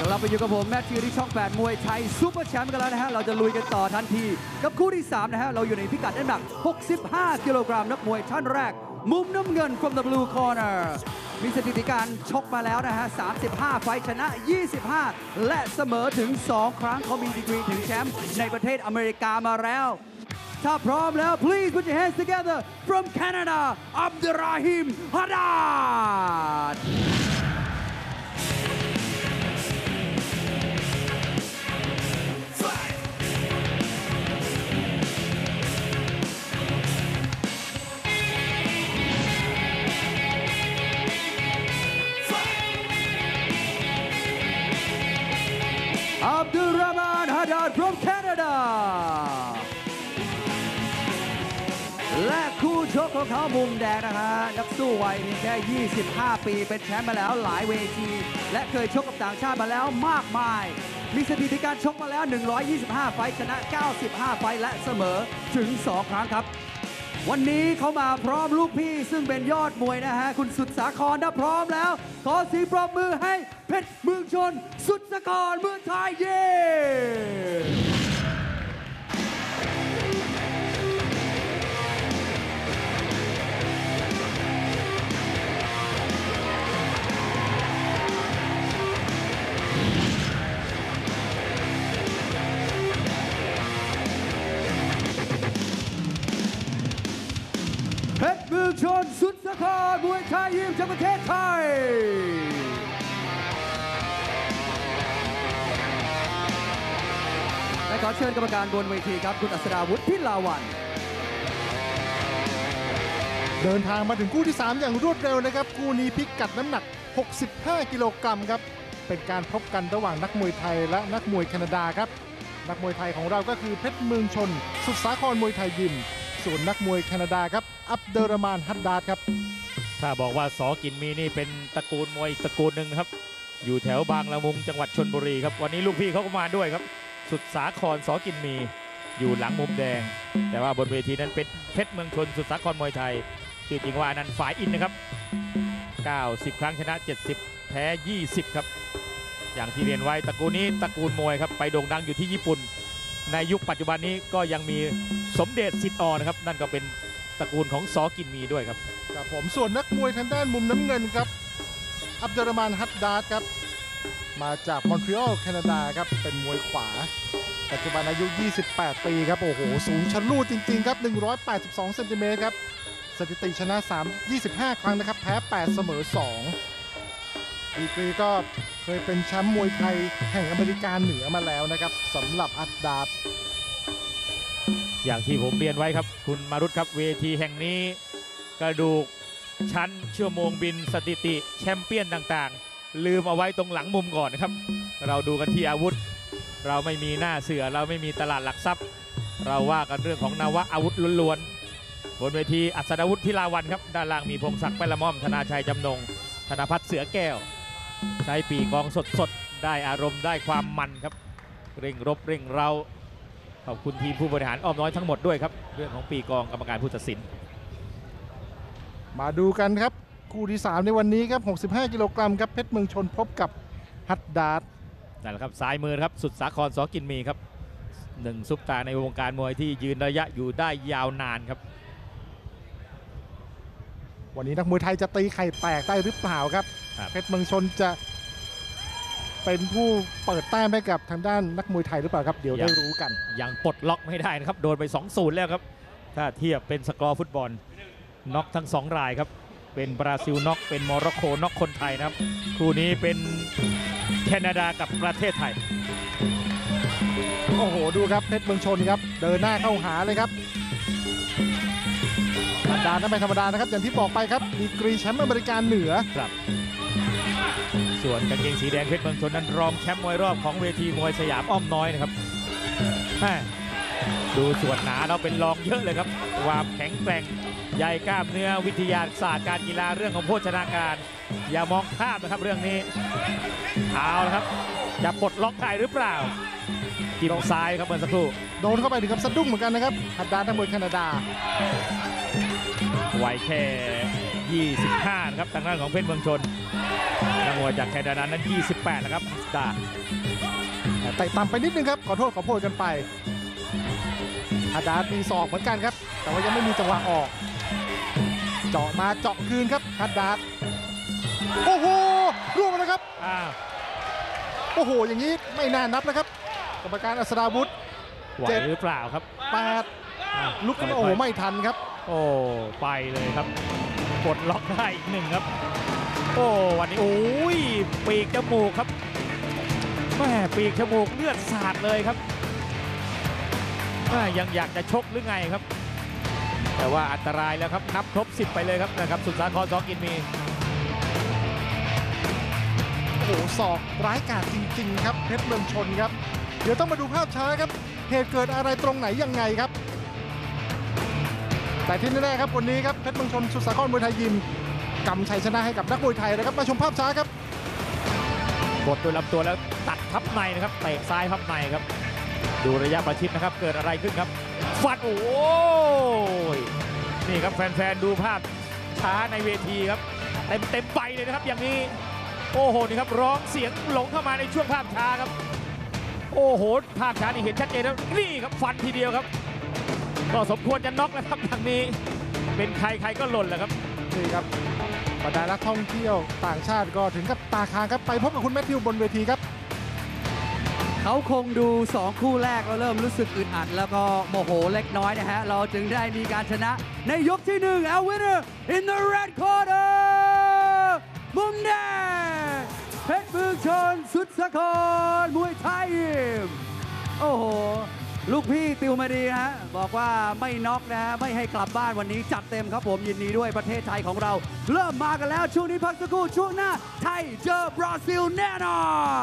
ลับไปอยู่กับผมแมทธิวที่ช่อง8มวยไทยซุปเปอร์แชมป์กันแล้วนะฮะเราจะลุยกันต่อทันทีกับคู่ที่3นะฮะเราอยู่ในพิกัดน้ำหนัก65กิโลกรัมนักมวยท่านแรกมุมน้ำเงิน from the blue corner มีสถิติการชกมาแล้วนะฮะ35ไฟชนะ25และเสมอถึง2ครั้งเขามีดีกรีถึงแชมป์ในประเทศอเมริกามาแล้วถ้าพร้อมแล้ว please put your hands together from Canada Abdurrahim Haddad Abdurrahman Haddad from Canada และคู่ชกของเขามุมแดงนะฮะนักสู้วัยเพียงแค่25ปีเป็นแชมป์มาแล้วหลายเวทีและเคยชกกับต่างชาติมาแล้วมากมายมีสถิติการชกมาแล้ว125ไฟชนะ95ไฟและเสมอถึง2ครั้งครับวันนี้เขามาพร้อมลูกพี่ซึ่งเป็นยอดมวยนะฮะคุณสุดสาครถ้าพร้อมแล้วขอเสียงปรบมือให้เพชรเมืองชนสุดสาครเมืองไทยเย่เพชรเมืองชนสุดสาครมวยไทยยิมจากประเทศไทยและขอเชิญกรรมการบนเวทีครับคุณอัศราวุฒิพิลาวันเดินทางมาถึงคู่ที่3อย่างรวดเร็วนะครับคู่นี้พิกัดน้ำหนัก65กิโลกรัมครับเป็นการพบกันระหว่างนักมวยไทยและนักมวยแคนาดาครับนักมวยไทยของเราก็คือเพชรเมืองชนสุดสาครมวยไทยยิมส่วนนักมวยแคนาดาครับอับดุลรามานฮัดดาดครับถ้าบอกว่าสอกินมีนี่เป็นตระกูลมวยตระกูลหนึ่งครับอยู่แถวบางละมุงจังหวัดชลบุรีครับวันนี้ลูกพี่เขาก็มาด้วยครับสุดสาครสอกินมีอยู่หลังมุมแดงแต่ว่าบนเวทีนั้นเป็นเพชรเมืองชนสุดสาครมวยไทยชื่อจริงว่าอนันต์ฝ่ายอินนะครับ90ครั้งชนะ70แพ้20ครับอย่างที่เรียนไว้ตระกูลนี้ตระกูลมวยครับไปโด่งดังอยู่ที่ญี่ปุ่นในยุคปัจจุบันนี้ก็ยังมีสมเด็จสิทธิ์อนะครับนั่นก็เป็นตระกูลของสอกินมีด้วยครับครับผมส่วนนักมวยทางด้านมุมน้ำเงินครับอับดุลรามานฮัดดาดครับมาจากมอนทรีออลแคนาดาครับเป็นมวยขวาปัจจุบันอายุ28ปีครับโอ้โหสูงชะลูดจริงๆครับ182เซนติเมตรครับสถิติชนะ25ครั้งนะครับแพ้8เสมอ2ดีกรีก็เคยเป็นแชมป์มวยไทยแห่งอเมริกาเหนือมาแล้วนะครับสำหรับอัดดาดอย่างที่ผมเรียนไว้ครับคุณมารุตครับเวทีแห่งนี้กระดูกชั้นชั่วโมงบินสถิติแชมเปี้ยนต่างๆลืมเอาไว้ตรงหลังมุมก่อนนะครับเราดูกันที่อาวุธเราไม่มีหน้าเสือเราไม่มีตลาดหลักทรัพย์เราว่ากันเรื่องของนวะอาวุธล้วนๆบนเวทีอัศดาวุฒิพิลาวันครับด้านล่างมีพงศักดิ์แป้นละม่อมธนาชัยจำนงธนพัฒน์เสือแก้วใช้ปีกองสดๆได้อารมณ์ได้ความมันครับเร่งรบเร่งเราขอบคุณทีมผู้บริหารอ้อมน้อยทั้งหมดด้วยครับเรื่องของปีกองกรรมการผู้ตัดสินมาดูกันครับคู่ที่3ในวันนี้ครับ65กิโลกรัมครับเพชรเมืองชนพบกับฮัดดาดนั่นแหละครับซ้ายมือครับสุดสาครสอกินมีครับ1ซุปตาในวงการมวยที่ยืนระยะอยู่ได้ยาวนานครับวันนี้นักมวยไทยจะตีไข่แตกได้หรือเปล่าครับเพชรเมืองชนจะเป็นผู้เปิดแต้มให้กับทางด้านนักมวยไทยหรือเปล่าครับเดี๋ยวได้รู้กันยังปลดล็อกไม่ได้นะครับโดนไป 2-0 แล้วครับถ้าเทียบเป็นสกอร์ฟุตบอลน็อกทั้ง2รายครับเป็นบราซิลน็อกเป็นโมร็อกโกน็อกคนไทยนะครับคู่นี้เป็นแคนาดากับประเทศไทยโอ้โหดูครับเพชรเมืองชนครับเดินหน้าเข้าหาเลยครับธรรมดาไม่ธรรมดานะครับอย่างที่บอกไปครับดีกรีแชมป์อเมริกาเหนือครับส่วนกางเกงสีแดงเพชรเมืองชนนั้นรองแชมป์มวยรอบของเวทีมวยสยามอ้อมน้อยนะครับดูส่วนหนาเราเป็นรองเยอะเลยครับความแข็งแกร่งใหญ่กล้ามเนื้อวิทยาศาสตร์การกีฬาเรื่องของโภชนาการอย่ามองข้ามนะครับเรื่องนี้เอาละครับจะปลดล็อกได้หรือเปล่าจิ้มซ้ายครับเมื่อสักครู่โดนเข้าไปถึงกับสะดุ้งเหมือนกันนะครับฮัดดาดนักมวยแคนาดาวัยแค่25นะครับทางด้านของเพชรเมืองชนนักมวยจากแคนาดานั้น 28 แล้วครับฮัสดาแต่ต่ำไปนิดนึงครับขอโทษขอโพยกันไปฮัดดาร์ดมีศอกเหมือนกันครับแต่ว่ายังไม่มีจังหวะออกเจาะมาเจาะคืนครับฮัดดาร์ดโอ้โหร่วงแล้วครับอ้าวโอ้โหอย่างนี้ไม่น่านับแล้วครับกรรมการอัศดาวุธไหวหรือเปล่าครับ 8ลุกขึ้นมาโอ้โหไม่ทันครับโอ้ไปเลยครับกดล็อกได้อีกหนึ่งครับโอ้วันนี้โอ้ยปีกจมูกครับแม่ปีกจมูกเลือดสาดเลยครับแม่ยังอยากจะชกหรือไงครับ แต่ว่าอันตรายแล้วครับนับครบ 10 ไปเลยครับนะครับสุดสาครสอกินมีโอ้โหศอกร้ายกาจจริงๆครับเพชรเมืองชนครับเดี๋ยวต้องมาดูภาพช้าครับเหตุเกิดอะไรตรงไหนยังไงครับแต่ที่แน่ๆครับวันนี้ครับเพชรเมืองชนสุดสาครมวยไทยยิมกำชัยชนะให้กับนักมวยไทยนะครับมาชมภาพช้าครับกดโดยลำตัวแล้วตัดพับในนะครับเตะซ้ายพับในครับดูระยะประชิดนะครับเกิดอะไรขึ้นครับฟัดโอ้ยนี่ครับแฟนๆดูภาพช้าในเวทีครับเต็มไปเลยนะครับอย่างนี้โอ้โหนี่ครับร้องเสียงหลงเข้ามาในช่วงภาพช้าครับโอ้โหภาพช้านี่เห็นชัดเจนแล้วนี่ครับฟันทีเดียวครับก็สมควรจะน็อกแล้วครับอย่างนี้เป็นใครก็หล่นแหละครับนี่ครับบรรดานักท่องเที่ยวต่างชาติก็ถึงกับตาค้างครับไปพบกับคุณแมทธิวบนเวทีครับเขาคงดู 2 คู่แรกแล้วเริ่มรู้สึกอึดอัดแล้วก็โมโหเล็กน้อยนะฮะ เราจึงได้มีการชนะในยกที่ 1 Our winner in the red corner มุมแดงเพชรเมืองชนสุดสาครมวยไทยยิมโอ้โห ลูกพี่ติวมาดีนะฮะบอกว่าไม่น็อกนะฮะไม่ให้กลับบ้านวันนี้จัดเต็มครับผมยินดีด้วยประเทศไทยของเรา เริ่มมากันแล้วช่วงนี้พักสักครู่ช่วงหน้าไทยเจอบราซิลแน่นอน